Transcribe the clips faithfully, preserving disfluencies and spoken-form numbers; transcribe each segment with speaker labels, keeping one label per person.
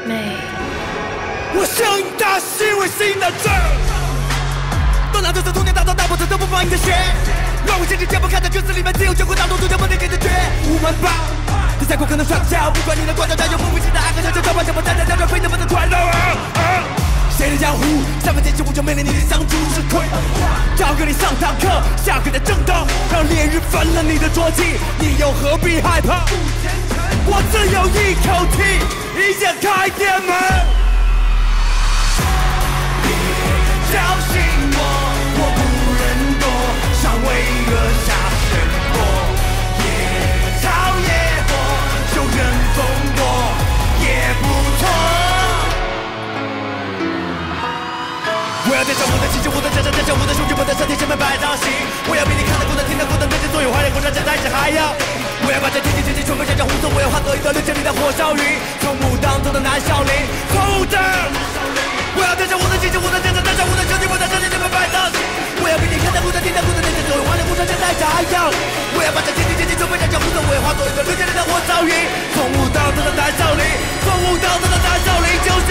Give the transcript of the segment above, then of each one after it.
Speaker 1: 美。
Speaker 2: 我声音大，是为心难治。都拿着这童年大刀大斧子都不放你的血，让我渐渐解不开的歌词里面只有结果当中逐渐不能给的绝。五万八，你再过可能摔不跤，不管你的光脚，但有不服气的爱和小小招牌，怎么站在江上飞，能不能快乐啊啊！谁的江湖，三分剑气，我就没了你的相助吃亏。教给你上堂课，下课再正道，让烈日分了你的浊气，你又何必害怕？我只有一口气，一键开店门。别小心我，我不人多，尚未惹下神火。野草野火，就任风波也不错。我要带上我的气质，我的战场，带上我的兄弟，我的身体，前面摆造型。我要比你看得过的、听得过的，那些所有华人国家现在是还要。我要把这天地天地全部下降红色，我要化作一道六千里的火烧云，从木当中的南少林，从武的。我要带上我的气质，我的战场，带上我的兄弟，我的身体，前面摆造型。我要比你看得过的、听得过的，那些所有华人国家现在是还要。我要把这天地天地全部下降红色，我要化作一道六千里的火烧云，从武当中的南少林，从武当中的南少林，就像。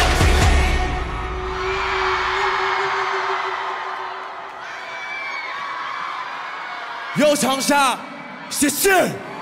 Speaker 2: 有长沙，谢谢。